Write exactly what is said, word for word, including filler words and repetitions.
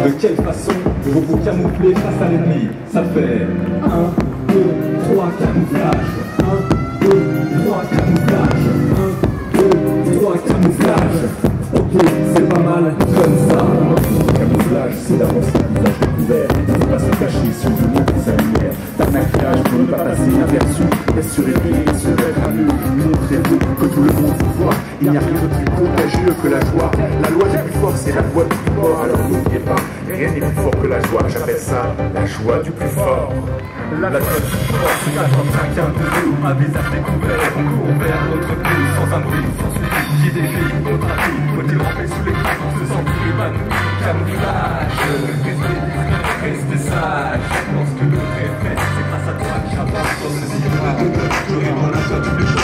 De quelle façon vous vous camouflez face à l'ennemi? Ça fait un, deux, trois camouflage. un, deux, trois camouflage. un, deux, trois camouflage. Ok, c'est pas mal comme ça. Camouflage, c'est d'avance un visage découvert. Il ne faut pas se cacher sous le monde des annuaires. D'un maquillage pour ne pas passer inaperçu. Laisse se réveiller, se mettre à nu. Montrez-vous que tout le monde vous voit. Il n'y a rien de plus contagieux que la joie. La loi du plus fort, c'est la voix du plus fort. Alors n'oubliez pas, rien n'est plus fort que la joie. J'appelle ça la joie du plus fort. La joie du plus fort, c'est quand chacun de nous a des visage découvert. On court vers notre pays sans un bruit, sans suite. Qui défie notre avis, faut-il ramper sous les coups, se sentir épanoui. Camouflage, restez discret, restez sage. Je pense que le vrai fait, c'est grâce à toi que j'avance dans ce cinéma. J'aurai dans la joie du plus fort.